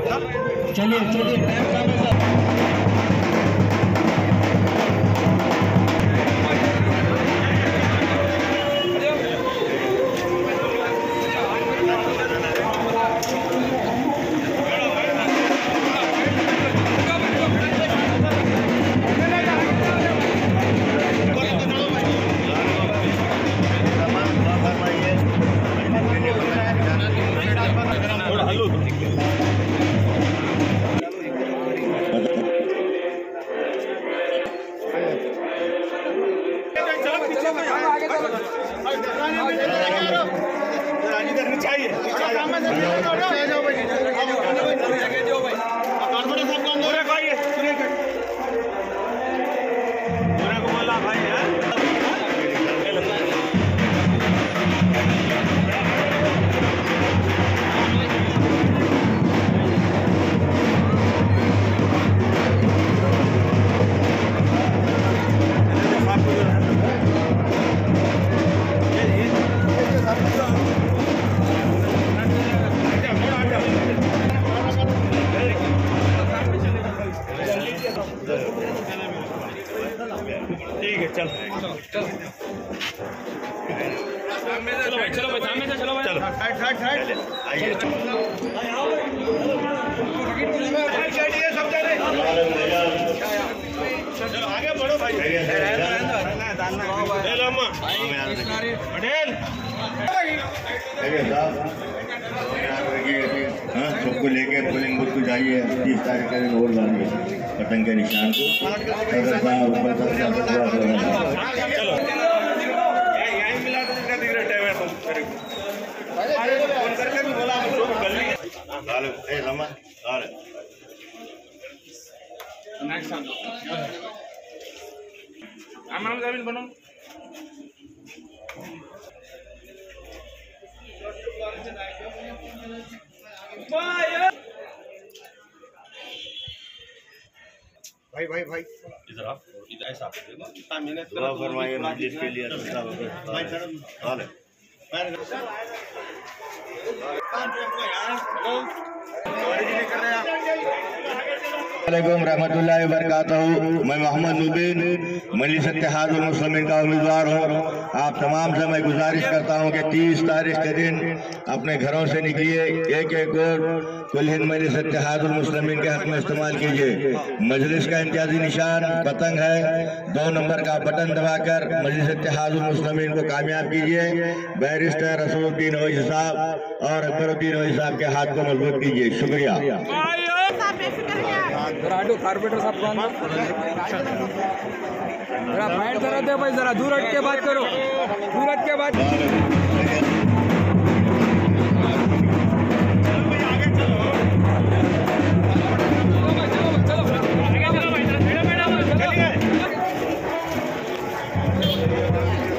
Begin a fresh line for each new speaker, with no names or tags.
चलिए चलिए टाइम कम है सर।
ठीक है चल चलो भाई चलो भाई सामने से चलो भाई चलो साइड साइड साइड आइए सब चलो आगे बढ़ो भाई
सबको लेके पोलिंग बूथ को जाइए 30 तारीख का दिन और डालिए पतंग के निशान को।
बनो
भाई भाई भाई
इधर आप इधर ऐसा
दुआ फरमाइए मस्जिद के लिए। वालेकुम रहमतुल्लाहि व बरकातहू। मैं मोहम्मद मुबीन मजलिस इत्तेहादुल मुस्लिमीन का उम्मीदवार हूँ। आप तमाम से मैं गुजारिश करता हूँ कि 30 तारीख के दिन अपने घरों से निकलिए, एक एक वोट कुल हिंद मजलिस इत्तेहादुल मुस्लिमीन के हक में इस्तेमाल कीजिए। मजलिस का इम्तियाजी निशान पतंग है, 2 नंबर का बटन दबाकर मजलिस इत्तेहादुल मुस्लिमीन को कामयाब कीजिए। बैरिस्टर रसूलुद्दीन ओवैसी साहब और अकबरुद्दीन ओवैसी साहब के हाथ को मजबूत कीजिए। शुक्रिया।
कारपेटर साहब कौन जरा फाइट करो दे भाई, जरा दूर हट के बात करो, दूर हट के बात।
चलो